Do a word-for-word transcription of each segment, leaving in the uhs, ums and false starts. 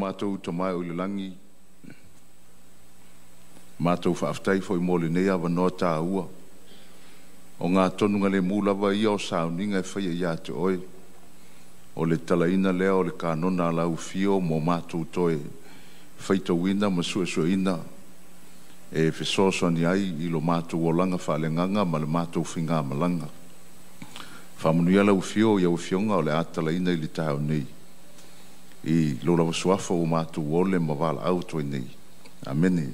mātou to mai o le langi. Mātou whaaftai fo i mōle nei awa noa tā ua. O ngā tonunga le mūlawa ia o sauninga e whaia ia te oe. O le talaina lea o le kānona lau fio mō mātou toe whaita wina ma sua sua ina. E whesoso ni ai i lo mātou o langa whalenganga ma le mātou whinga malanga. Whamunuia lau fio ia o fionga o le atalaina i le tāo nei. I lo lawa suafa o mātou o le mawala au toi nei. Amene.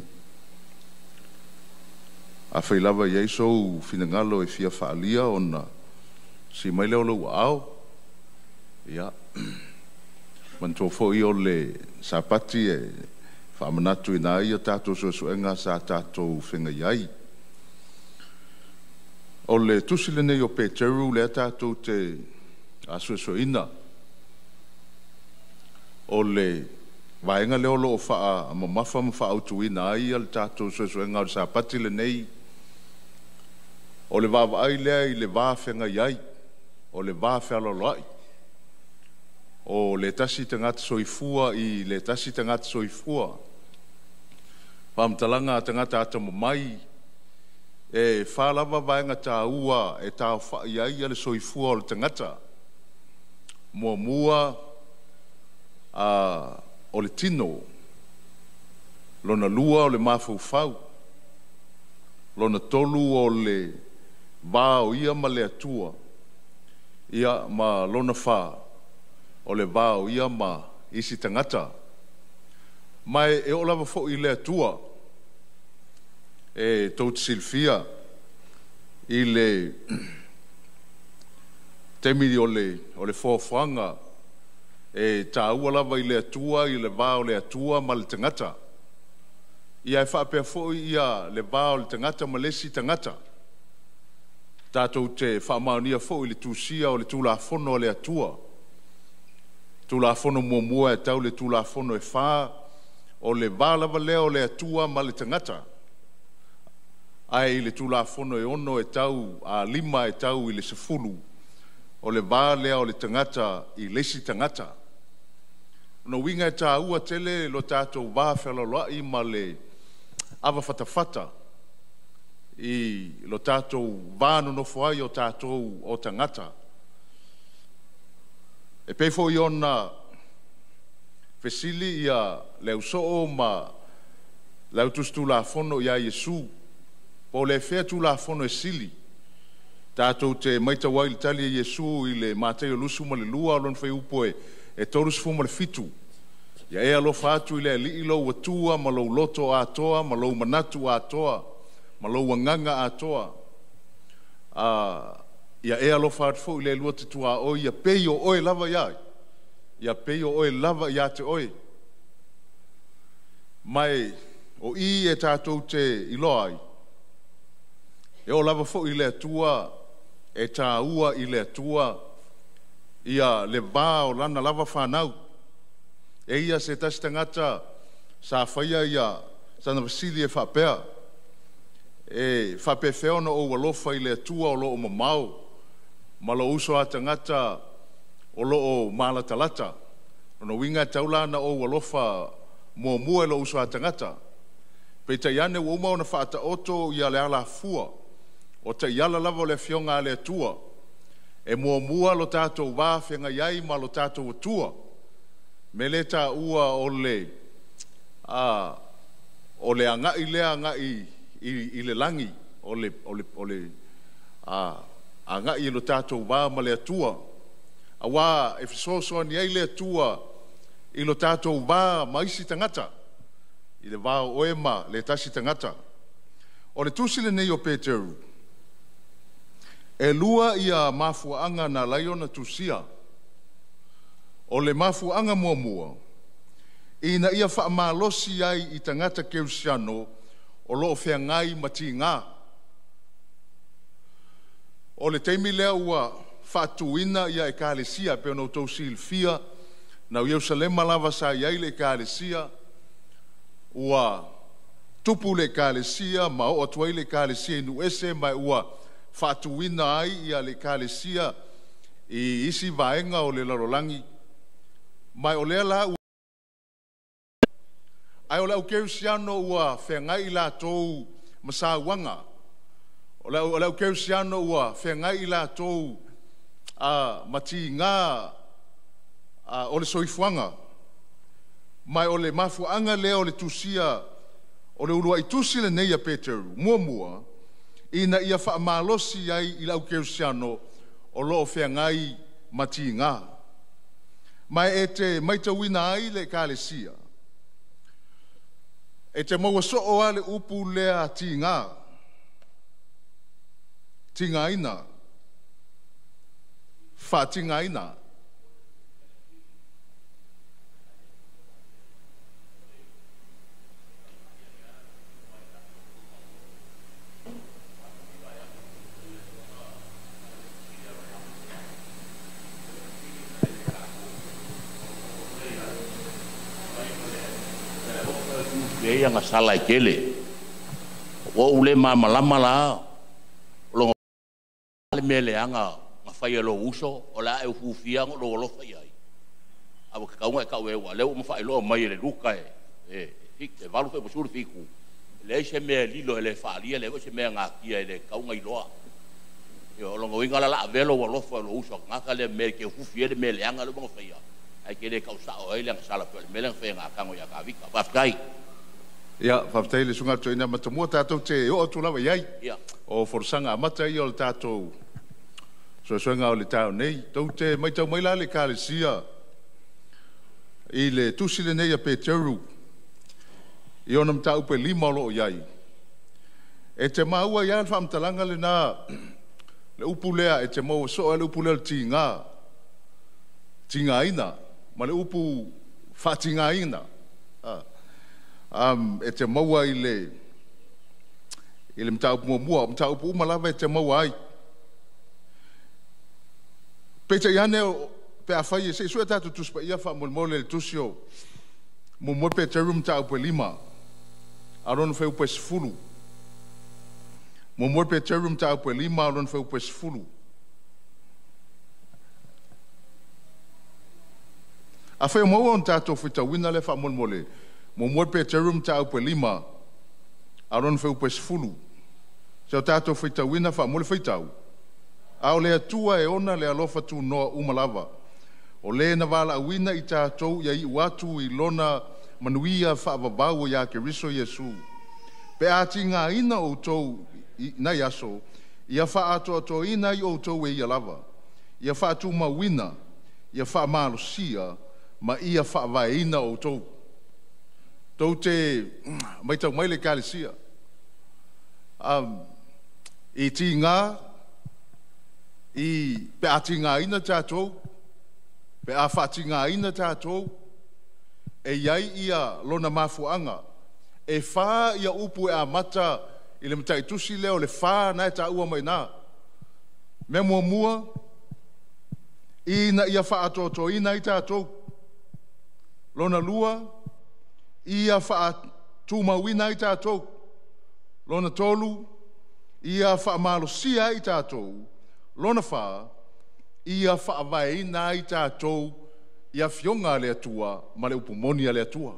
A whailawa iei sou finangalo e fia whaalia o na si mai leo lau au. Ia. Mantua fo i o le sapati e whaamanatu i nā ia tātou suasuenga sa tātou whenga iai. O le tusile nei o Peteru le tātou te asuasuina. O le vaenga leo lo o wha a mamafa ma wha autu i nā ia le tātou suasuenga o sa pati le nei. O le vava ai lea i le vāwhenga iai. O le vāwhalo lai. O le tasi tangata soifua i le tasi tangata soifua. Pamtalanga tangata ata mamai. E whalawa vaenga tā ua e tā wha iai ale soifua o le tangata. Mua mua a o le tino. Lona lua o le mafufau. Lona tolu o le vāo ia ma le atua. Ia ma lona wha. O le vāo ia ma isi tangata. Mai e o lava fo i le atua. E tauti silfia. I le temi o le, o le fōwhanga. E tā ua lava i le atua, i le vāo le atua ma le tangata. Ia e whapea fo ia le vāo le tangata ma lesi tangata. Tātou te whamaunia fo i le tūsia o le tūlafono o le atua. Tūlafono mua mua e tau le tūlafono e whā o le vālava leo le atua ma le tangata. Ai le tūlafono e ono e tau a lima e tau i le sefulu o le vā leo le tangata i lesi tangata. No winga e tā ua tele lo tātou vā whaloloai ma le awa whatawhata i lo tātou vāno no fuai o tātou o tangata. E peifo i ona fesili ia leu soo ma leu tustu la fono ia Yesu. Po le fea tu la fono e sili. Tātou te maita wai le tali e Yesu i le Mateo lusu ma le lua lon fai upo e e torus fu ma le fitu. Ia ea lo fatu i le li ilo watua ma lo loto a toa ma lo manatu a toa ma lo wanganga a toa. A ia ea lo fatu fo i le lua te tua o ia peio oe lava iai. Ia peio oe lava ia te oe. Mai o i e tātou te iloai. E o lava fo i le atua e tā ua i le atua ia le vā o lana lava whanau. E ia se tasi tangata sa whaia ia sana vasili e whapea. E whape whiona o walofa i le atua o lo o mamau. Ma lo uso a tangata o lo o malatalata. Ono winga taulana o walofa mua mua lo uso a tangata. Pe ta iane wa uma ona whaata oto ia le ala fua. O ta iala lava le fionga le atua. E mua mua lo tātou wā whenga iai ma lo tātou atua. Me le tā ua o le a o le angai lea angai i, i le langi o le o le o le a angai lo tātou wā ma le atua. A wā e fisoso ni ai le atua i lo tātou wā ma isi tangata. I le wā o ema le tasi tangata. O le tusile nei o Peteru. E lua ia mafuanga na laiona tusia. O le mafuanga mua mua. Ina ia whaamalosi ai i tangata keusiano o loo whiangai mati ngā. O le teimi lea ua whaatuina ia e kālesia pe ono tau silfia na Ierusalema lava sa iai le kālesia ua tupu le kālesia ma o atuai le kālesia inu ese mai ua whaatuina ai ia le kālesia i isi vaenga o le larolangi mai o lea la Ai o le au keusiano ua whengai la tōu masawanga. O le au keusiano ua whengai la tōu a mati ngā a o le soifuanga. Mai o le mafuanga lea o le tusia o le urua i tusi le neia Peteru. Mua mua, ina ia whaamalosi ai i lau keusiano o loo whengai mati ngā. Mai e te maitawina ai le kālesia. E te maua so ale upu lea ti ngā. Ti ngā ina. Wha ti ngā ina. Ia nga sala kele o ule ma malama la lo le mele anga nga fai lo uso o la e fu fia lo lo fai ai abo ka nga ka we wa le mo fai lo mai le luka e e fik e valu fe mo sur fiku le se me lilo le fa li le se me nga kia le ka nga iloa yo lo ngo ingala la velo lo fo lo uso nga ka le me ke fu fia le mele anga lo mo fai ai ke le ka sa o ile nga sala pe mele fe nga ka ngo ya ka vika pa kai. Ia, whawhtei le sunga toina matamua tātou te o atu lawa iai. Ia. O forsanga amata i o le tātou. So suenga o le tāu nei. Tau te maitau maila le kālesia. I le tusi le nei a Peteru. I onam tā upe lima o loo iai. E te maua iai whamtalanga le nā. Le upu lea e te maua so le upu lea le ti ngā. Ti ngā ina. Ma le upu whati ngā ina. Ah. Um, e te maua i le i le mtaupu mua mua, mtaupu umalawa e te maua ai. Peta iane o pe a whai e se sua tātu tuspa ia wha molmole le tusio mo mo pe te rum mtaupu e lima aron whai upe sifulu. Mo mo pe te rum mtaupu e lima aron whai upe sifulu. A whai maua on tātou whita wina le wha molmole mo mo pe te rum ta upe lima aron fe upe sfulu se o tato fe ta wina fa mo le fe tau a o le atua e ona le alofa tu no umalawa o le na vala wina i tato ya i watu i lona manuia fa babau ya ke riso Yesu pe ati nga ina o to na yaso ia fa ato to ina i o to e ia lava ia fa tu ma wina ia fa malusia ma ia fa va ina o to Tau te mai tau mai le kālesia. Um, I ti ngā, i pe a ti ngā ina tātou, pe a wha ti ngā ina tātou, e iai ia lona mafuanga, e wha ia upu e a mata i le mtai tusi leo le wha nai tā ua mai nā. Me mua mua, i na ia wha atoto ina i tātou, lona lua, ia wha tūma wina i tātou, lona tolu, ia wha malosia i tātou, lona wha, ia wha vaina i tātou, ia fionga le atua, ma le upumonia le atua.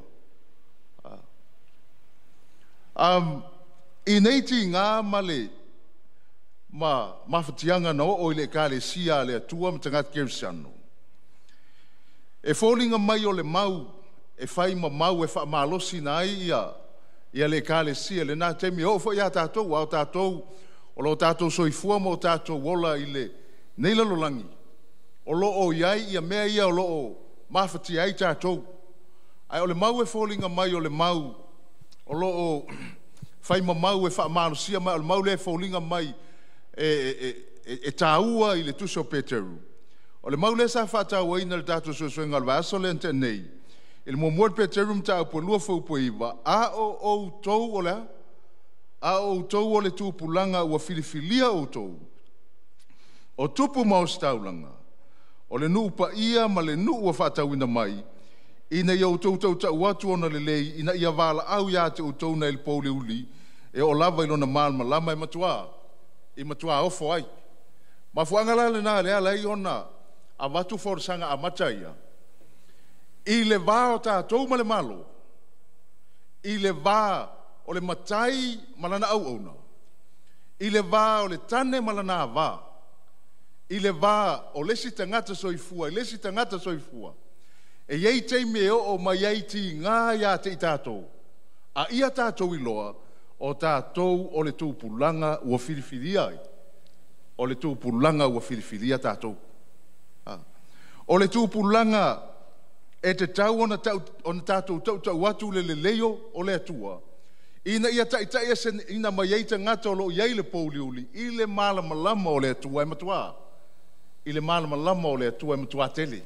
Um, I neiti ngā male, ma mawhatianga no o i le kāle sia le atua, ma tangat Kerisiano. E fōlinga mai o le mau, e fai ma mau e wha malosi na ai ia ia le kāle sia le nā temi o fo ia tātou au tātou o lo tātou soifua mo tātou wola i le neila lolangi o lo o iai ia mea ia o lo o mawhati ai tātou ai o le mau e fōlinga mai o le mau o lo o fai ma mau e wha malosia mai o le mau le fōlinga mai e, e, e, e tāua i le tuso Peteru o le mau le sa whatau aina le tātou soisuenga le vaso le ente nei il mo mo Peteru mta po lua fo po iva a o o tou ola a o tou ole tu pulanga o filifilia o tou o tupu mau staulanga o le nu pa ia ma le nu o fatawina mai ina ia tou tou ta watu ona le lei ina ia vala au ia te tou na il pole uli e o lava i lona mal malama e matua i matua o fo ai ma fuanga la le na le ala i ona a watu forsanga a mataia I le vao tātou ma le malo, i le vā o le matai malana au auna. I le vā o le tane malana vā. I le vā o lesi tangata soifua, i lesi tangata soifua. E iei te me o o mai iei ti ngā ia te i tātou. A ia tātou i loa o tātou o le tūpulanga ua whiriwhiria ai. O le tūpulanga ua whiriwhiria tātou. Ah. O le tūpulanga e te tau ona tātou tau tau atu le le leo o le atua. Ina ia tai tai esen ina mai ei te ngata o lo iei le pouliuli. I le malama lama o le atua e matua. I le malama lama o le atua e matua tele.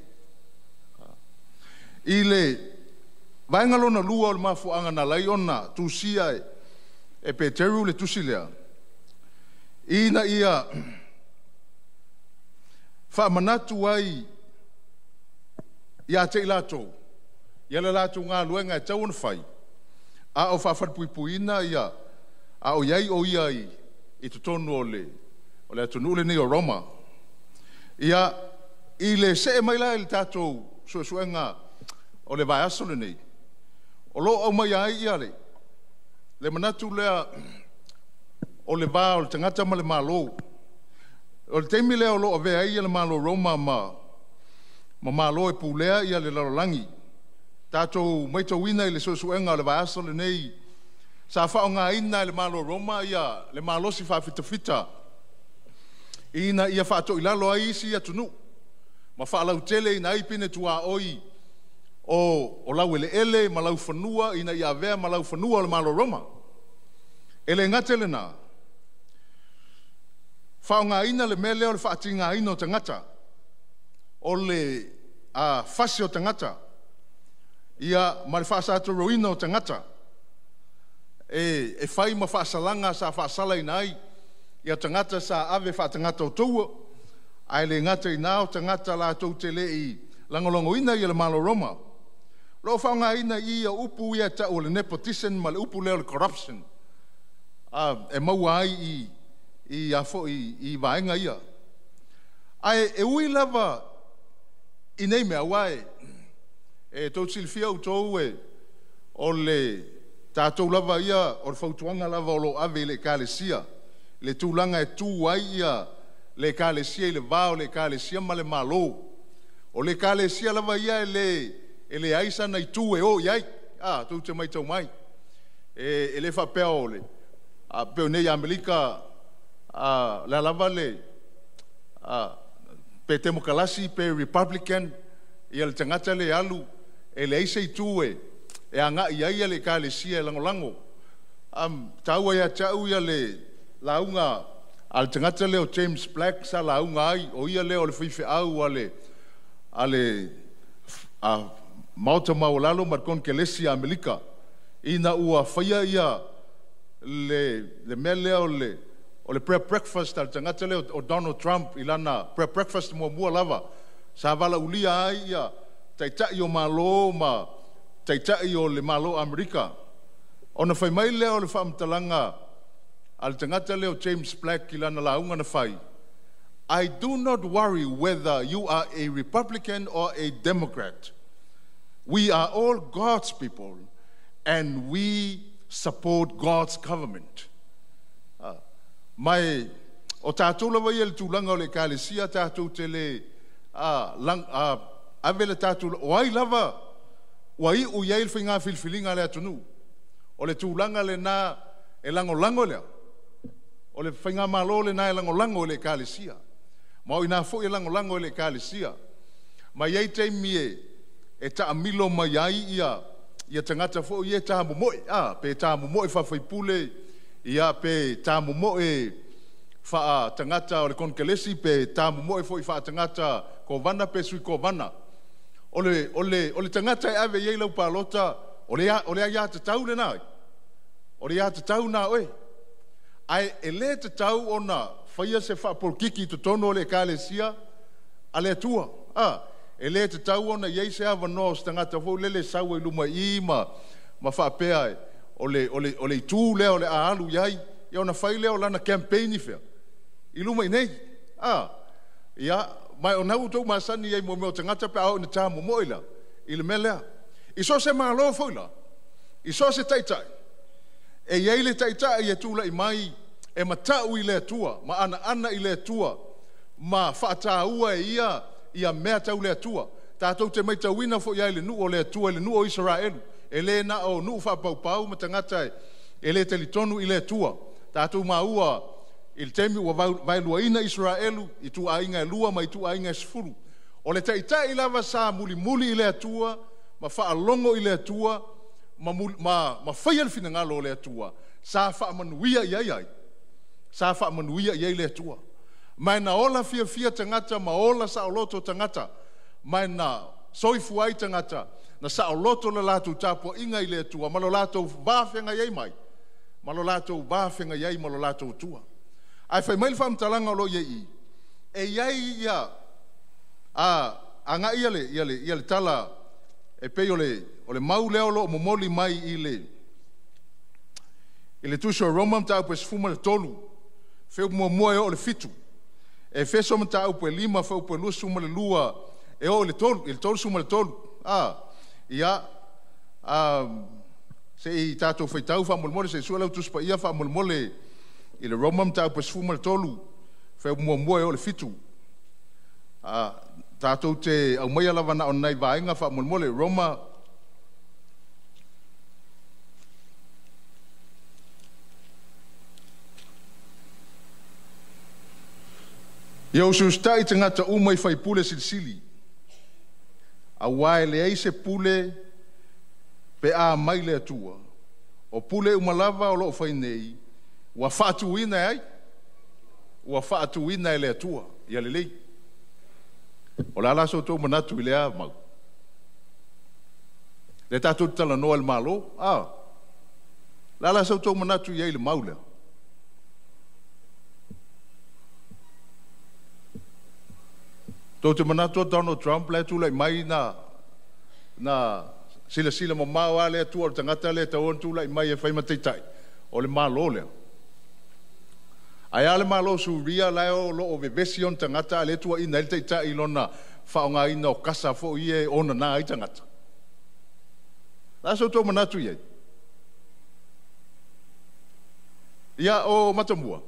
I le vaengalona lua o le mafuanga na lai ona tusia e e Peteru le tusilea. Ina ia whamanatu ai ia te ilatou. Ia le latou ngā luenga e tau na whai. A o whawharpuipuina ia a o iai o ia i i tutonu o le o le atunu le ni o Roma. Ia i le se e maila i le tātou suesuenga o le vai aso le nei. O lo au mai ai ia le. Le manatu lea o le vā o le tangata ma le malo. O le teimi lea o lo ave ai ia le malo Roma ma ma malo e pulea ia le lalolangi. Tātou maitau ina i le suesuenga o le vai aso le nei. Sa whao ngā ina i le malo Roma ia le malo si whawhita fita. Ina ia whaato i lalo ai isi ia tunu. Ma whaalau tele ina ipine tua oi o o lau ele ele ma lau whanua ina ia vea ma lau whanua o le malo Roma. Ele ngatele na. Whao ngā ina le mele o le whaati ngā ina o tangata. O le a whasi o tangata. Ia ma le whaasato roina o tangata. E, e whai ma whaasalanga sa whaasala ina ai. Ia tangata sa ave whaatangata o taua. Ai le ngata ina o tangata la tau te le i langolongo ina i le malo Roma. Lo whaunga ina i a upu ia ta o le nepotism ma le upu leo le corruption. Uh, e maua ai i, i, afo, i, i vaenga ia. Ai e ui lava i nei mea wae. E tau silfia u tau e o le tātou lava ia o le fautuanga lava o lo ave le kālesia. Le tūlanga e tū ai ia le kālesia i le vāo le kālesia ma le malo. O le kālesia lava ia e le e le aisa nei tū e o iai. Ah, tū te mai tau mai. E, e le whapea o le. A peo nei Amerika a la lava le a pe temokalasi pe Republican ia le tangata le alu e le aisa i tū e e anga ia ia le kālesia e lango lango. Am tau ia tau ia le launga al tangata leo James Black sa launga ai o ia leo le whiwhi au ale ale a mauta maulalo markon kelesi a Amerika ina ua whaia ia le le mele o le o le prep breakfast al tangata leo o Donald Trump ilana prep breakfast mua mua lava sa vala ulia ai ia taitai o malo ma taitai o le malo Amerika ona whai mai leo le whaamtalanga al tangata leo James Black ilana launga na whai. I do not worry whether you are a Republican or a Democrat. We are all God's people and we support God's government. Uh, mai o tātou lawa ia le tūlanga o le kālesia tātou te le uh, lang, uh, ave le tātou o ai lava o ai o iai le whainga whilwhilinga le atunu. O le tūlanga le nā e lango lango lea. O le whainga malo le nā e lango lango le kālesia. Ma o ina fo e lango lango le kālesia. Ma iai te mie e ta amilo mai ai ia ia tangata fo ia ta momoe ah pe ta momoe fa foi pule ia pe ta momoe fa tangata o le konkelesi pe ta momoe foi fa tangata ko vana pe sui ko vana ole ole ole tangata ave ye lo palota ole ya ole ya te tau le nai ole ya te tau na oi ai ele te tau ona faia se fa por kiki to tono le kalesia ale tua ah ele te tau ona iei se ava no stangata fo lele sau i luma i ma ma whapea o le, o le, o le tū leo le aalu iai i ona whai leo lana campaign i whea i luma i nei ah ia mai o nau tau masani iei mo meo tangata pe au na tā mo moila i le melea i so se maa loa fwila I so se taitai. E iei le taitai e tūla i mai, e matau i le atua, ma ana ana i le atua, ma whaataua e ia, ia mea tau le atua. Tātou te mai tauina fo iai le nu o le atua, le nu o Israelu. E le na o nu whapaupau, ma tangata e le telitonu i le atua. Tātou maua, il temi ua vailua ina Israelu, i tu ainga e lua, ma i tu ainga e sifuru. O le taitai lava sa muli muli i le atua, ma whaalongo i le atua, ma, ma, ma whaia le fina ngalo o le atua, sa wha manuia i ai ai, sa wha manuia i ai le atua. Mai na ola fia fia tangata, ma ola sa o loto tangata, mai na soifu ai tangata, na sa o loto le lato tapo inga i le atua, ma lo lato vāwhenga i ai mai, ma lo lato vāwhenga i ai, ma lo lato tua. Ai whai mail whamtalanga lo i ai, e iai ia, a, a nga ia le, ia le, ia le tala, e pei o le, o le mau leo lo o momoli mai i le, i le tuso Roma mta upe sfuma le tolu, feo mua mua e o le fitu, e feso mta upe lima, feo upe lua suma le lua, e o le tolu, i le tolu suma le tolu, a, ia, a, se i tato feitau wha molmole, se sua lau tuspa ia wha molmole, i le Roma mta upe sfuma le tolu, feo mua mua e o le fitu, a, tātou te au mai alawa na o nei vaenga wha molmole, Roma, Iau sustai te ngata umai whai pule silisili. A wae le eise pule pe a mai le atua. O pule umalawa o loo whai nei, wa whaatu ina ai, wa whaatu ina le atua, ia le lei. O la laso tō manatu i lea mau. Le tātou tala noa le malo, ah. La laso tō manatu i ai le mau lea. Tō te manatu Donald Trump le tūlai mai na na sila sila ma mau a le atua o tangata le tau on tūlai mai e whaima teitai. O le malo lea. Ai ale malo su ria lai o lo o vevesi on tangata le tua ina le teitai ilona whaonga ina o kasa fo ie ona nā i tangata. Nā so tō manatu iei. Ia o matamua.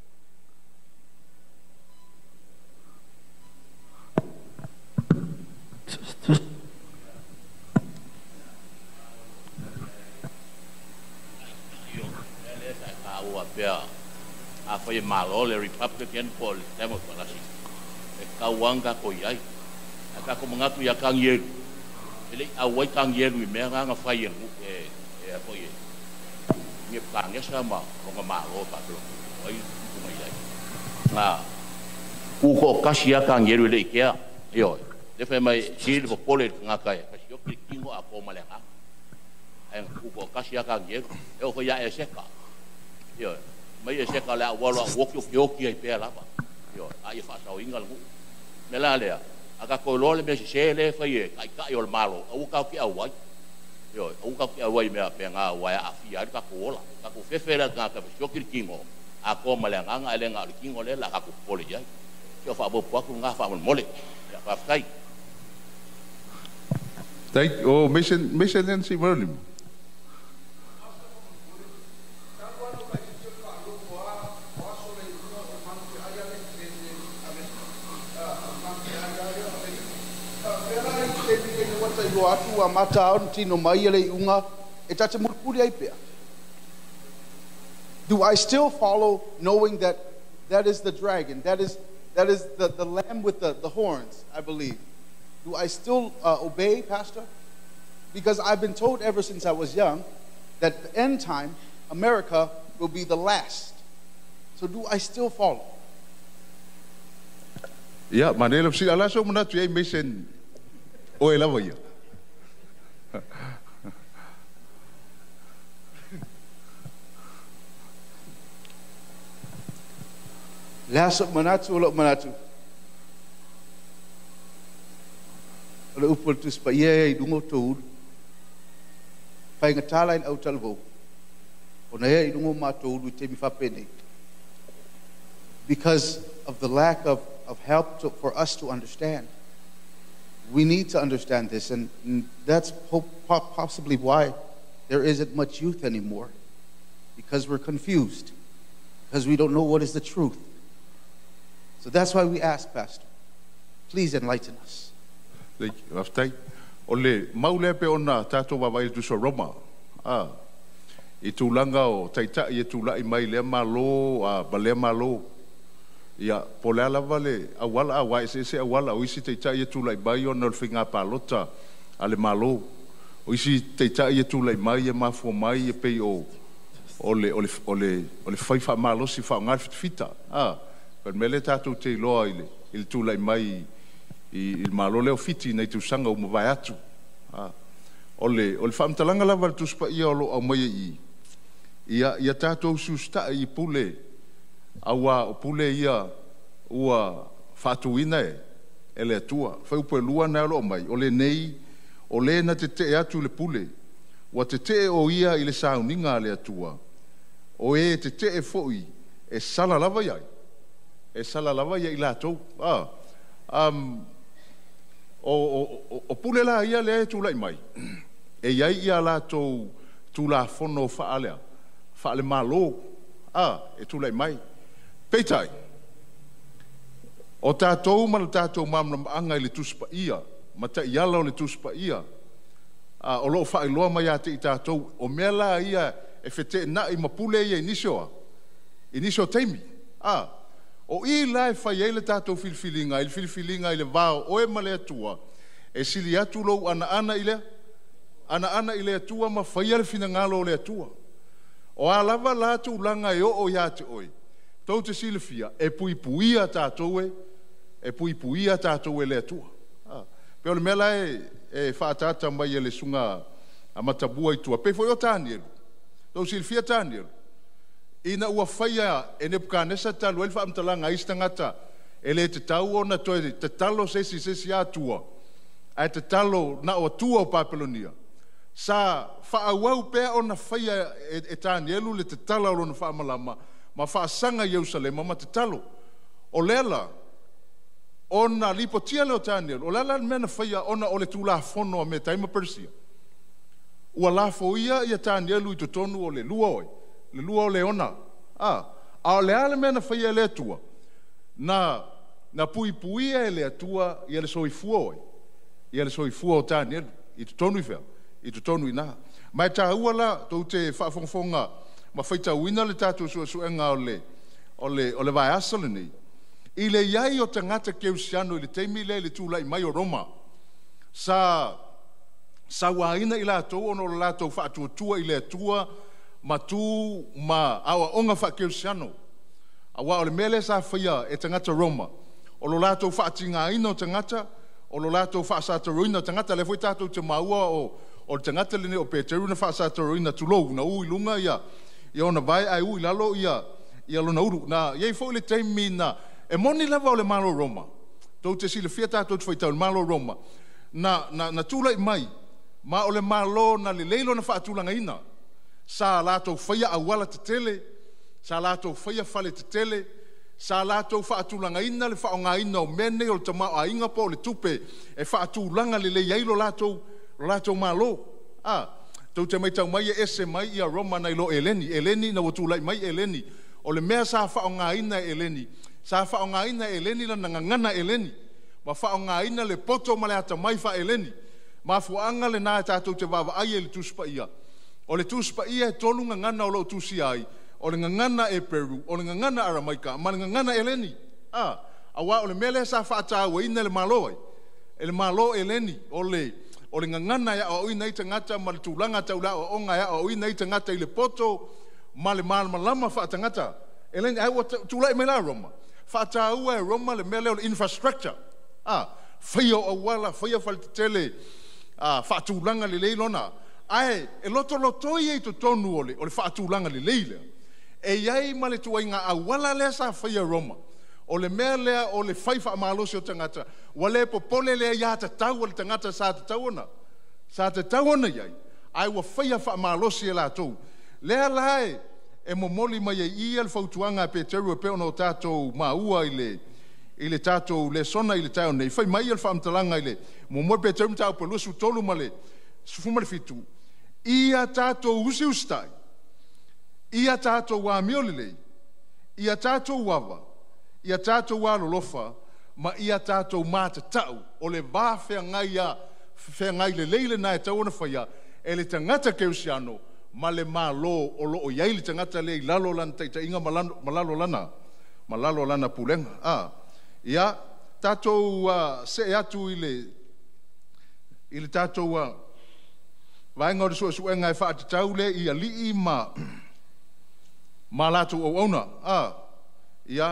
Pea a foi malo le Republican Paul temo para si e kauanga ko iai a ka ko mangatu ya kang ye ele a wai kang ye lui me nga fai e e ko ye ni plan ya sama ko malo pa lo ai ko mai iai nga u ko kasia kang ye le ke yo de fe mai sil ko pole nga kai ka yo kingo a ko male nga en u ko kasia kang ye e ko ya e seka yo mai e seka la wala woki yoki ai pe la ba yo ai fa sa inga lu me la le aka ko lo le me se le fa ye kai ka yo malo au ka ki au wai yo au ka ki au wai me pe nga wa a fi ai ka ko la ka ko fe fe la ka ka yoki kingo a ko male nga nga le nga kingo le la ka ko pole ya yo fa bo po ko nga fa mo le ya fa kai Thank oh mission mission Nancy Merlim. Yo atu a mata on tino mai le unga e tata murpuri ai pea. Do I still follow knowing that that is the dragon, that is that is the, the lamb with the, the horns, I believe. Do I still uh, obey, Pastor? Because I've been told ever since I was young that the end time, America will be the last. So do I still follow? Yeah, manelo si ala so manatu ai mission o e lava ia. Lasa manatu o lo manatu. O le upol tu spa ia i dungo tōur. Pai ngatala in au talvo. O na ia i dungo ma tōur i te mi whapene. Because of the lack of, of help to, for us to understand. We need to understand this, and, and that's po possibly why there isn't much youth anymore because we're confused, because we don't know what is the truth. So that's why we ask, Pastor, please enlighten us. Laftai, ole maule pe ona tato wawai tu so Roma. Ah, i tūlanga o taita i tūla i mai le malo a bale malo. Ia polea lava le awala awai se se awala o isi taita i tūla i mai ona whinga palota ale malo. O isi taita i tūla i mai e mafua mai e pei o ole ole ole ole whaifa malo si wha ngar fita. Ah, per mele tato te loa ile il tūla i mai il malo leo fiti nei tu sanga o mawai atu. Ah, ole ole whamtalanga lava tu spa ia olo au mai i. Ia ia tātou susta i pule awa o pule ia ua whatuina e ele atua. Whaupe lua na alo mai. Ole nei, ole na te te atu le pule. Wa te te o ia i le sauninga le atua. O e te te e foi e sala lava iai. E sala lava iai la tau. Ah, um, o, o, o pule la ia le e tula i mai. E iai ia la tau tula fono whaalea. Whaale malo. Ah, e tula i mai. Peitai. O tātou mana tātou mamna maanga i le tuspa ia. Mata i ala o le tuspa ia. Ah, o loo whae loa mai ate i tātou. O mea la ia e whete na i mapule ia inisioa. Inisio teimi. Ah, o i la e whai eile tātou filfilinga. Il filfilinga i le vao oe ma le atua. E sili atu lou ana ana i le. Ana ana i le atua ma whai ale fina ngalo o le atua. O alava la tu langa e o o ia te oi. Tau te silifia, e pui puia tātou e, e pui puia tātou e le atua. Ah. Peo le mela e, e whaatata mai e le sunga a matabua i tua. Pe foi o tānielu. Tau silifia tānielu. Ina ua whaia e Nebukanesa talu, elfa amtalanga istangata, e le te tau o na toe, te talo sesi sesi atua, a te talo na o tua o Papelonia. Sa whaawau pea o na whaia e, e tānielu le te tala o na whaamalama, ma whaasanga Yerusalema ma te talo. O lela, o na lipotia leo tānielu, o lela mena whaia o na o le tūla whono me taima Persia. Ua la foia ia tānielu i totonu o le lua oi, le lua o le ona. Ah, a o le ale mena whaia le atua, na, na pui pui e le atua i le soifua oi, i le soifua o tānielu, i totonu i whea. I tu tonu ina. Mai tā ua la, tau te whaafonfonga, ma whaita uina le tātou sua suenga o le, o le, o le vai asale nei. I le iai o tangata keusiano i le teimi le le tūla i mai o Roma. Sa, sa waina i la tau ono la tau whaatua tua i le atua, ma tū, ma awa onga wha keusiano. Awa o le mele sa whaia e tangata Roma. O lo la tau whaatinga ino tangata, o lo la tau whaasata roina tangata, le fwoi tātou te maua o o tangata lene o Peteru na whaasata roina tulou, na ui lunga ia, ia ona vai ai ui lalo ia, ia lona uru. Na iei fo le teimi na, e moni lava o le malo Roma. Tau te sila fia tātou te whaitau le malo Roma. Na, na, na tūla i mai, ma o le malo na le leilo na whaatulanga ina. Sa lātou whaia awala te tele, sa lātou whaia whale te tele, sa lātou whaatulanga ina le whaonga ina o mene o le tamao a inga po le tupe, e whaatulanga le le iailo lātou, Lato malo. Ah, tau te mai tau mai e ese mai ia Roma nei lo Eleni. Eleni na watulai mai Eleni. O le mea sa whaonga ina Eleni. Sa whaonga ina Eleni la ngangana Eleni. Ma whaonga ina le poto ma le ata mai wha Eleni. Ma fuanga le nā tātou te wawa ai e le tuspa ia. O le tuspa ia e tolu ngangana o lo tusi ai. O le ngangana e Peru. O le ngangana Aramaika. Ma le ngangana Eleni. Ah, awa o le mele sa whaatawa ina le malo ai. E le malo Eleni. O le... O le ngangana ya o ina i tangata ma le tūlanga taula o onga ya o ina i tangata i le poto ma le malama lama wha tangata. E leni ai wa tūla i me la Roma. Wha ta ua e Roma le mele o le infrastructure. Ah, whaia o wala, whaia whale te tele, ah, wha tūlanga le leilona. Ai, e loto loto i e to tonu o le, o le wha tūlanga le leile. E iai ma le tua inga a wala lea sa whaia Roma. O le mea lea o le whaifa a mahalosi o tangata. Wa le po pole lea ia te tau o le tangata sa te tauona. Sa te tauona iai. Ai wa whaia wha a mahalosi e la tau. Lea lae e momoli mai e ia le whautuanga e Peteru e peona o tātou maua i le, i le tātou le sona i le tau nei. Whai mai e le whaamtalanga i le momoli Peteru mtau pelusu tolu ma le sufuma le fitu. ia tātou usi ustai, ia tātou wā miolilei, ia tātou wawa, ia tātou wā lolofa, ma ia tātou māta tau, o le wā whea ngai a, whea ngai le leile nai tau ana whaia, e le tangata keusiano, ma le mālo o lo o iai le tangata le lalo lana taita inga malalo, malalo lana, malalo lana pulenga. Ah, ia tātou uh, se atu i le, i le tātou uh, vaenga o le sua sua ngai wha atatau le i a lii ma, ma lātou au auna. Ah, ia,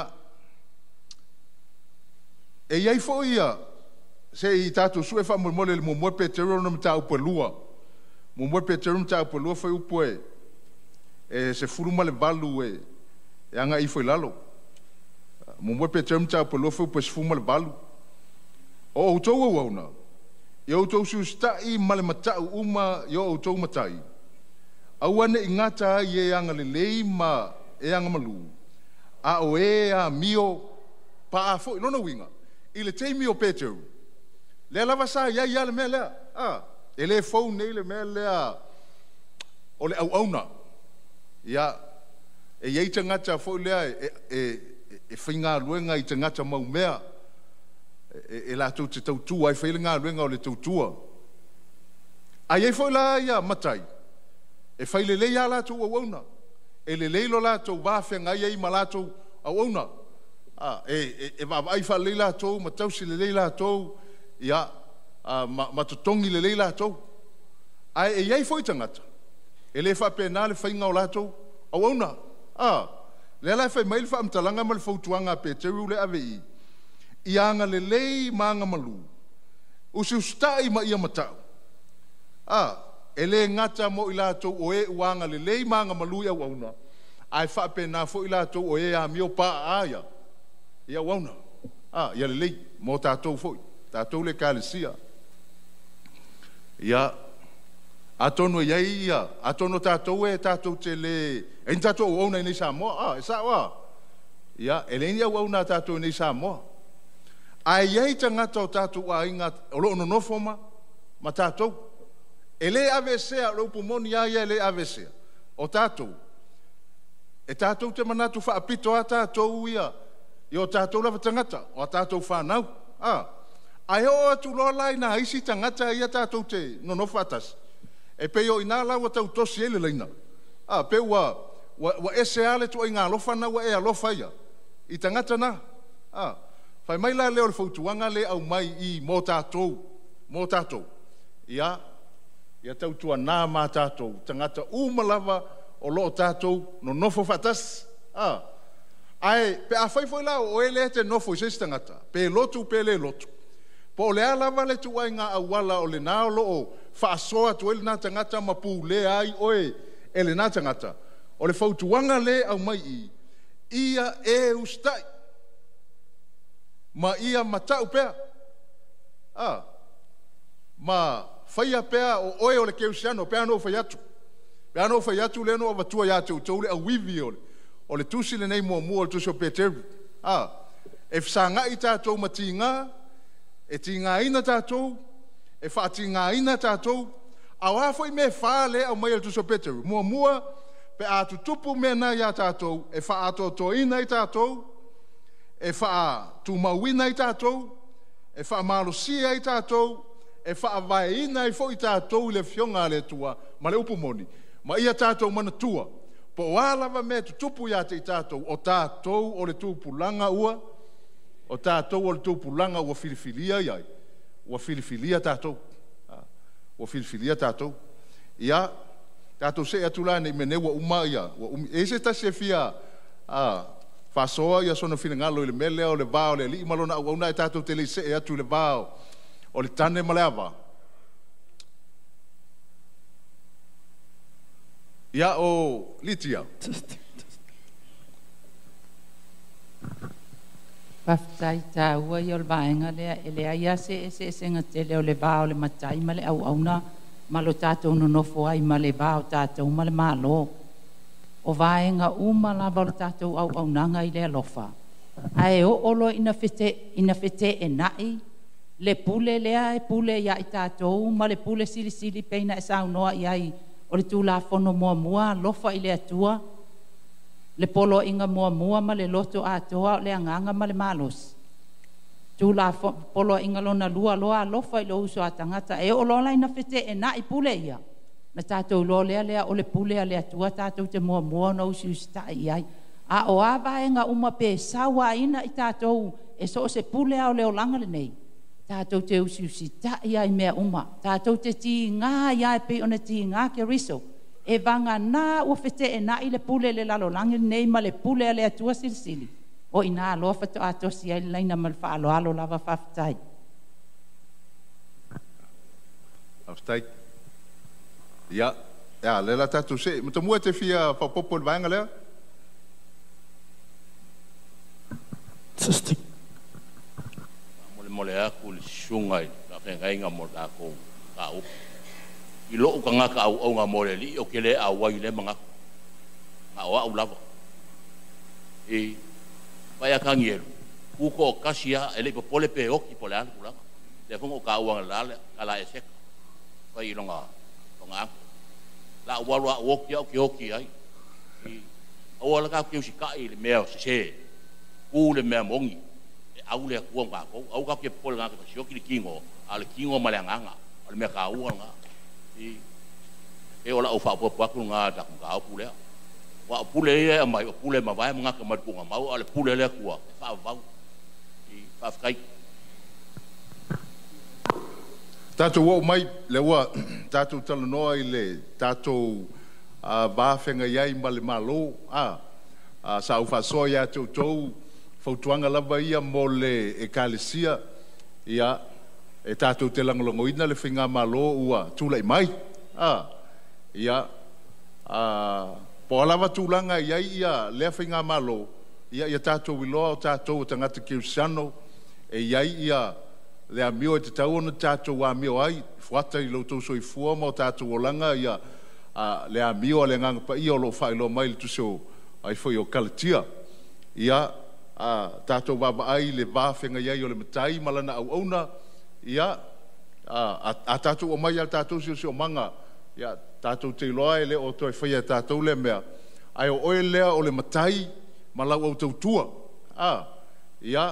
e iai fo ia, se i tātou sue wha mole le mumwe pe te rona mta upo lua. Mumwe pe te rona mta upo lua whai upo e, e se furuma le balu e, e anga i foi lalo. Mumwe pe te rona mta upo lua whai upo e se furuma le balu. O au tau au auna, i au tau su stai ma le matau uma i au tau matai. Au ane i ngata i e anga le lei ma e anga malu. A o e a mio pa a fo, nona winga. I le teimi o Peteru. Le lava sa ia ia le mea lea. Ah, e le fau nei le mea lea o le au auna. Ia, e iei tangata fo lea e, e, e whainga luenga i tangata mau mea. E, e la tau te tautua, e whainga luenga o le tautua. A iei fo la ia matai. E whaile le ia la tau au auna. E le leilo la tau wāwhenga iei ma la tau au auna. Ah, e e e va vai fa leila to ma tau si le leila to ia ah, ma ma to tongi le leila to ai e ia foi tangata e le fa penal fa inga ola to au ona ah le la fa mail fa mtalanga mal fo tuanga pe te rule ave ia nga le lei manga malu o se stai ma ia mata ah e le ngata mo ila to o e wanga le lei manga malu ia ona ai fa pena fo ila to o e a mio pa aya ia wauna. Ah, ia le lei, mō tātou foi. Tātou le kālesia. Ia, atono ia ia, atono tātou e tātou te le, e tātou wauna i nei Samoa. Ah, e sa wa. Ia, e le ia wauna tātou i nei Samoa. Ai iei tangata o tātou a inga, o lo ono nofoma, ma tātou. E le avesea, raupu moni ia ia le avesea. O tātou. E tātou te manatu wha apito a tātou ia, i o tātou lava tangata, o a tātou whanau. Ah, ai o atu loa lai na isi tangata i a tātou te nonofa atas. E pe o ina lau a tau tosi ele leina. Ah, pe wa, wa, wa ese ale tu inga alofa na wa e alofa ia. I tangata na. Ah, fai mai la leo le fautuanga le au mai i mō tātou. Mō tātou. Ia, ia tau tua nā mā tātou. Tangata umalava o lo tātou nonofa atas. Ah, ai, pe a fai foi la o ele te nofo i sesi tangata. Pe lotu, pe le lotu. Po le ala vale tu ai ngā awala o le nao lo o whaasoa tu ele nā tangata ma pu le ai oe ele nā tangata. O le fautuanga le au mai i, ia e ustai. Ma ia matau pea. Ah, ma whaia pea o oe o le keusiano, pea no whai atu. Pea no whai atu le no o watua ia tau tau le a wivi o le. O le tusi le nei mua mua o le tusi o Peteru. Ah, e whasanga i tātou ma tīngā, e tīngā ina tātou, e wha tīngā ina tātou, a wāwhoi me whā le au mai o le tusi o Peteru. Mua mua, pe atu tupu me na ia tātou, e wha ato to ina i tātou, e wha tu mauina i tātou, e wha malusia i tātou, e wha vai ina i fo i tātou le fionga le tua, ma le upumoni, ma ia tātou mana tua. Po wālawa me tu tupu ia te i tātou, o tātou o le tūpulanga ua, o tātou o le tūpulanga ua filifilia iai, ua filifilia tātou, ua filifilia tātou. Ia, tātou se atula nei mene ua uma ia, e se tasi e fia whasoa ia sona whilingalo i le mele o le vāo, le li malona au auna e tātou te le se e atu le vāo, o le tane maleawa. Ia o litia. Paftai ta ua i o le vaenga lea, e lea ia se e se e senga tele o le vāo le matai ma le au auna, ma lo tātou no nofo ai ma le vāo tātou ma le mālo. O vaenga uma lava o le tātou au aunanga i le alofa. Ai o olo ina fete, ina fete e nai, le pule lea e pule ia i tātou, ma le pule sili sili peina e saunoa i ai, o o le tulafono muamua lofa i le atua le polo inga muamua ma le loto atoa o le agaga ma le malosi tulafo polo inga lona lua loa lofa i lo uso a tangata e o lolaina feteʻenaʻi pule ia na tatou lo lea lea o le pule a le atua tatou te muamua na usiusitaʻi ai a o a vaega uma pe sauaina i tatou e so o se pule a o le olaga lenei tatou te usiusitaʻi ai mea uma tatou te tigā ia e pei ona tigā ke riso e vagana ua feteʻenaʻi le pule le lalolagi lenei ma le pule a le atua silisili o ina aloa fatoatosi ai le laina ma le faaloalo lava faafetai afetai ia ia le la tatou seʻi ma tamua te fia fapopo le vaega lea mole mole aku le sunga i ka whengaiga mo tākou ka upu. I loo ka ngaka au au ngā mole li o ke le au wai le mga ngā o au lava. E pai a ka ngieru. Kuko o kasia e le ipa pole pe oki pole anu kulanga. Le fungo ka uanga lale ka la e seka. Pai i longa o ngā anko. La ualu a uoki au ke oki ai. I au ala ka ke usi kai le mea o se se. Ku le mea mongi. Au le kuang ka ko au ka ke pol nga ka sioki le kingo ale kingo male nganga ale me ka u nga i e ola o fa po pa ku nga da ka pu le wa pu le e mai pu le ma vai nga ka ma ku nga mau ale pu le le ku fa va i fa kai tatou o mai le wa tatou tala noa i le tatou a ba fenga yai male malo a a sa u fa so ya tou tou fautuanga lava ia mo le ekalesia ia e tātou te langolongoina le whinga malo ua tūlai mai a ia a po alava tūlanga ia ia lea whinga malo ia ia tātou wiloa o tātou o tangata kiusano e ia ia lea mio e te tau ona tātou a mio ai fuata i loutou soifua mo tātou o langa ia a lea mio a le nganga pa ia o lo whailo mai le tuseo ai foi o kalatia ia a tatou baba ai le vafenga ia o le matai malana au auna ia a a tatou o mai al tatou sio sio manga ia tatou te loa ele o toi fai tatou le mea ai o oe lea o le matai malau au tautua a ia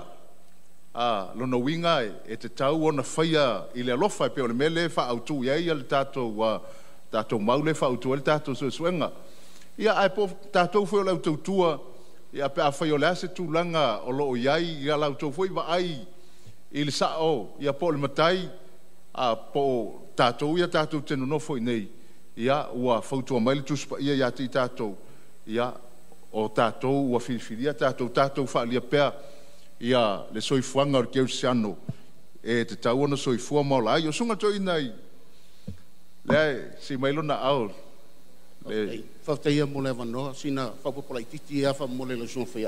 a lona winga e te tau ona faia i le alofa pe o le mele fa au tu ia ia le tatou wa tatou mau le fa au tu le tatou so suenga ia ai po tatou foi o le au tautua ia pe a fai o le ase tūlanga o lo o iai ia lau tau foi wa ai i le sao ia po le matai a po tātou ia tātou tenu nofo i nei ia ua fautua mai le tuspa ia ia ti tātou ia o tātou ua whiriwhiria tātou tātou whaalia pea ia le soifuanga o keu siano e te tau ona soifua maola ai o sunga toi nei le si mailona au le fautaia mo le vanoa sina faupopolai titi e afa mo le laisua faia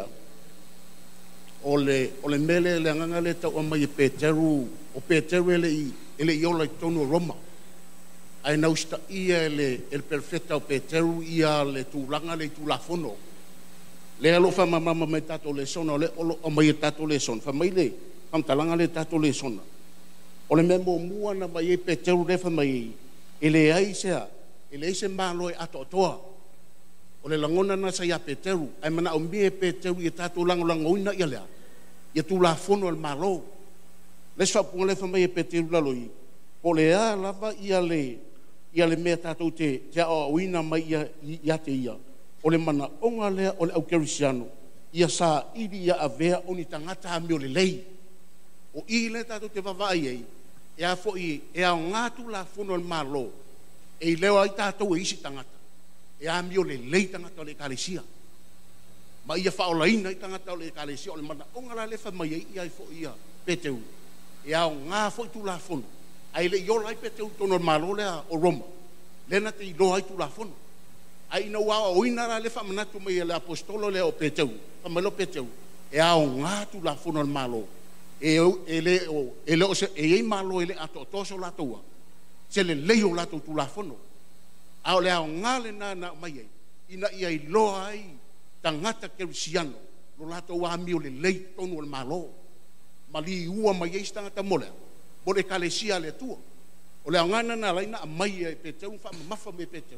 o le o le mele le anganga le tau mai e Peteru o Peteru ele i ele i ola i tonu Roma ai nausta ia ele el perfecta o Peteru ia le tūlanga le tūlafono le alo fa mama mai tato le sona le o mai tato le sona fa mai le am talanga le tato le sona o le memo mua na mai e Peteru le fa mai ele ai sea ele ise malo e ato toa o le langona na sa ia Peteru ai mana o mie Peteru i tato lango lango ina ia lea ia tu la fono al malo le sa pun le fama ia Peteru la loi o le a lava ia le ia le mea tato te te o ina mai ia ia te ia o le mana onga lea o le au kerisiano ia sa ili ia avea oni tangata ami o le lei o i le tato te vavai ei e a fo i e a ngatu la fono al malo e leo ai tātou e isi tangata e a mio le lei tangata o le kalesia ma ia whaolaina i tangata o le kalesia o le mana o ngara le whamai ai ai fo ia Peteu e a o ngā fo i tu la fono ai le iola ai Peteu tono malo lea o Roma lena te ilo ai tu la fono ai na ua o inara le whamanatu mai le apostolo lea o Peteu whamalo Peteu e a o ngā tu la fono al malo e le o e le o se e ei malo e le ato toso la tua se le leo lato tu la fono a o le ao ngale na na mai ai ina ia i loa ai tangata kerisiano lo lato wa mi o le lei tonu al malo mali ua mai ai tangata mole mo le kalesia le tua o le ao ngana na laina mai ai Peteu fa mafa me Peteu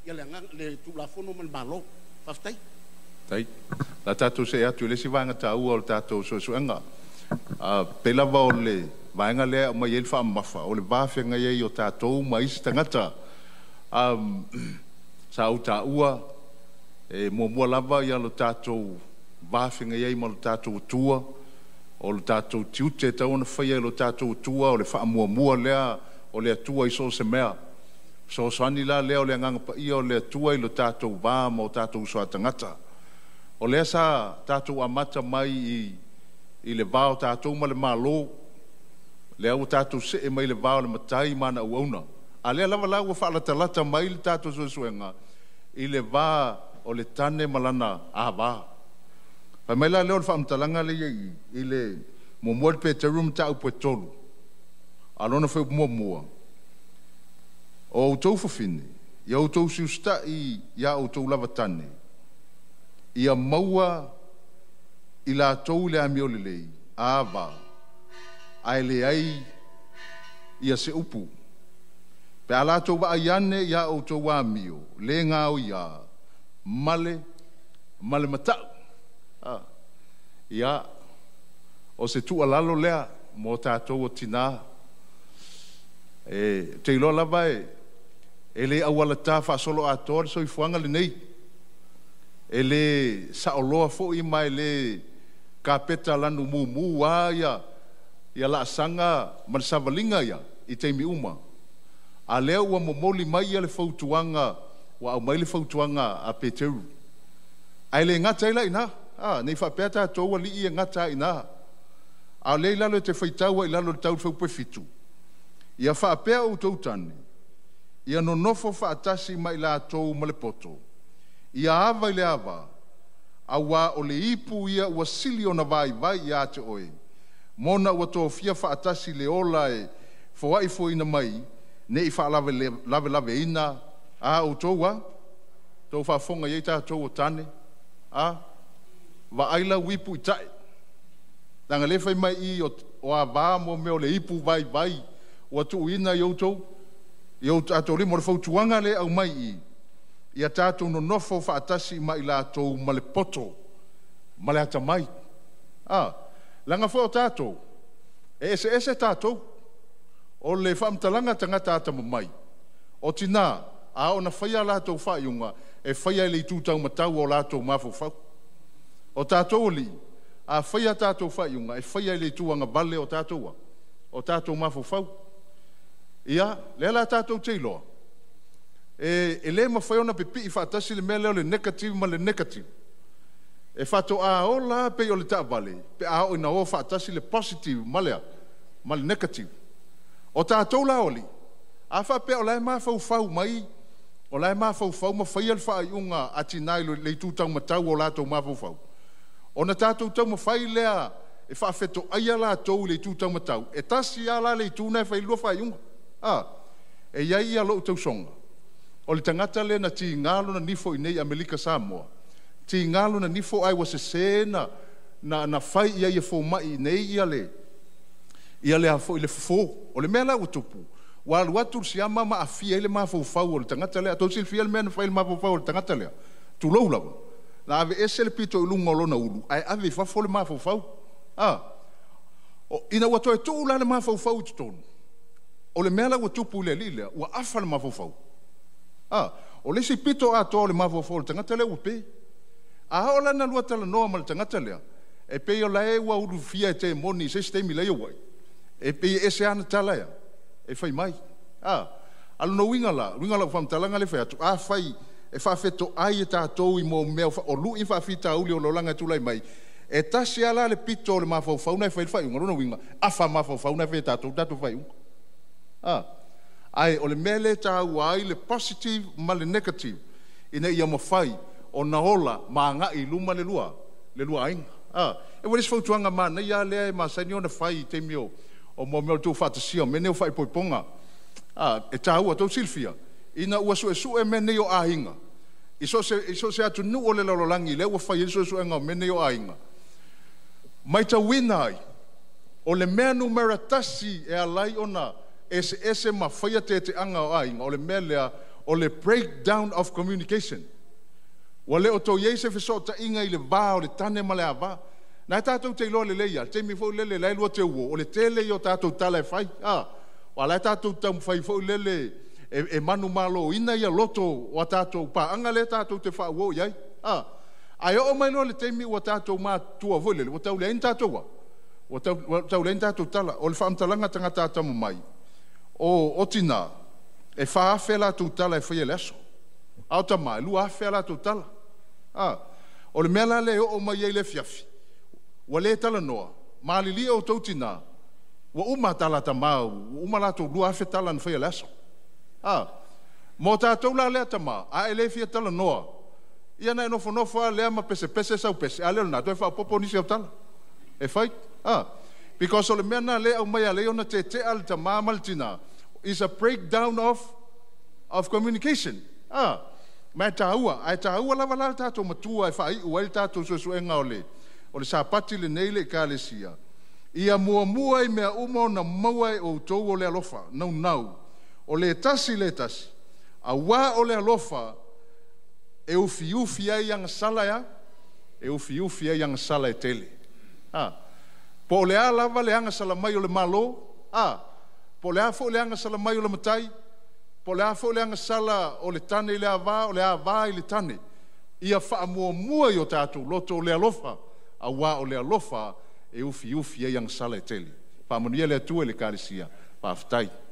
ia le nga le tu la fono mal malo faftai tai la tatou se atu le si vanga tau o tatou so so nga a pela va o le vanga le ma yel fa mafa o le va fe nga ye o tatou mai stangata um sa o ta ua e mo mo lava ia lo tatou va fe nga ye mo tatou tua o lo tatou tiute tau na fa ye lo tatou tua o le fa mo mo le o le tua i so se mea so sani la leo le nganga pa ia o le tua i lo tatou va mo tatou so atangata o le sa tatou amata mai i i le vao tatou ma le malo le au tatou se e mai le vao le matai mana uauna a le lava lau fa la talata mai le tatou so suenga i le va o le tane malana a va pa mai la leo le fa mtalanga le i le mo mo le peterum ta u petolu alona fe mo mo o tou fafine ia o tou siusta i ia o tou lava tane ia maua i la tou le amio le lei ava ai le ai ia se upu pe ala tou wa iane ia o tou amio le ngau ia male male mata ah ia o se tu alalo lea mo tatou o tina e te ilo lava e e le awala ta fa solo ator so i fuanga le nei e le saoloa fo i mai le kapeta lanu mu mu wa ya ya la sanga mal savalinga ya i te mi uma a leo wa momoli mai ya le fautuanga wa au mai le fautuanga a Peteru ai le ngata ila ina ah nei fa peta to wa li i ngata ina a le lalo te faitaua i lalo tau fau pe fitu ia fa pe o toutane ia no nofo fa atasi mai la tou male poto ia ava ile ava awa o le ipu ia ua sili ona vai vai ia te oe mona ua to fia fa atasi le ola e fo ai fo ina mai ne i fa lave lave lave ina a o toua to fa fonga ia ta to tane a va aila wipu itai tanga le fai mai i o o ava mo me o le ipu vai vai o tu ina yo to yo tato le mo fautuanga le au mai i ia tato no nofo fa atasi mai la to male poto male ata mai ah langa fo tato ese ese tato o le fam talanga tanga tata mai o tina a ona faia la to fa yunga e faia le tu tau matau o la to mafo fa o tato li a faia tato fa yunga e faia le tu anga vale o tato o tato mafo fa ia le la tatou teilo e e le ma foi ona pipi i fatasi le mele le negative ma le negative e fato a ola pe o le tabale pe a o na o fatasi le positive ma le ma le negative o tatou la oli a fa pe o la ma fau fau mai o la ma fau fau ma fai al fa unga atinai le tutau matau o la to ma fau fau ona tatou tau ma fai lea e fa feto ai la to le tutau matau e tasi ala le tuna fai lo fai unga ah e ia ia lo tau songa o le tangata le na ti ngalo na nifo i nei Amerika Samoa ti ngalo na nifo ai was se na na na fai ia ia fo mai nei ia le ia le fo le fo o le mela o tupu wa lu atu si ama ma afia ile ma fo fa o le tangata le to sil fiel men fai ma fo fa o le tangata le tu lo la la ave ese le pito lu ngolo na ulu ai ave fa fo le ma fo fa ah o ina wa to e tu la le ma fo fa o ton o le mela ua tupu le lile ua afa le mafofau ah o le si pito a to le mafofau le tangata le ua pe a o lana lua talanoa ma le tangata lea e pe o lae ua ulu fia e te moni se stemi le iawai e pe e se ana talaya e fai mai ah alo no winga la winga la famtalanga le fai atu a fai e fa feto ai e tātou i mo mea o lu i fa fita uli o lolanga tulai mai e tasi ala le pito le mafofau na e fai fai unga rono winga afa mafofau na e fai tātou tātou fai unga ah ai o le mele ta wai le positive ma le negative ina ia mo fai o na ola ma nga i luma le lua le lua inga ah e wale sfo tuanga ma na ia le ma sa ni ona fai te mio o mo mo tu fata sia me ne fai poiponga ah e ta ua to Silvia ina ua su su e me ne o a inga iso se iso se atu nu o le lololangi le ua fai iso su nga me ne o a inga mai ta winai o le mea numera tasi e alai ona ese ese ma faia te te anga o ai o le melea o le breakdown of communication. Wa le o tō iei se feso ta inga i le vā o le tane ma le ava. Na tātou te iloa le leia, te mi fo lele lai lua te uo, o le tele i o tātou tala e whai. Ah, wa lai tātou tam whai fo lele e, e manu malo ina ia loto o tātou pa. Anga le tātou te wha uo iai. Ah, ai o mai loa le teimi o tātou mā tua vole, o tau le ein tātou wa. O tau, o tau le ein tātou tala, o le whaamtalanga tanga tātou mai. O, o tina, e wha awhea la tū tala e whai e leso. Au ta mai, lu awhea la tū tala. Ah, o le mea la le o mai e le fiafi. Wa le tala noa, maali li o tau tina, wa uma tala ta mau, uma la tū lu awhea tala na whai e leso. Ah, mo tātou la lea ta maa, a e le fia tala noa, ia na e nofo nofo a lea ma pese pese sau pese, a leo na, toi wha popo nisi au tala. E whai? Ah, because o le mea na le au mai a leo na te te al ta maa maltina, is a breakdown of of communication. Ah, mai tāua, ai tāua lava la tātou matua e whai ua i tātou susu e ngaole, o le sāpati le neile i kālesia. Ia mua mua i mea uma o na maua e o tau o le alofa, nau nau, o le tasi le tasi, a wā o le alofa, e ufi ufi ai anga sala ya, e ufi ufi ai anga sala e tele. Ah, po le a lava le anga sala mai o le malo, ah, po le a fo le anga sala mai o le matai, po le a fo le anga sala o le tane i le ava, o le ava i le tane, ia wha mua mua i o tātou, loto o le alofa, a wā o le alofa, e ufi ufi ai anga sala e tele. Pa manuia le atua le kāresia, pa aftai.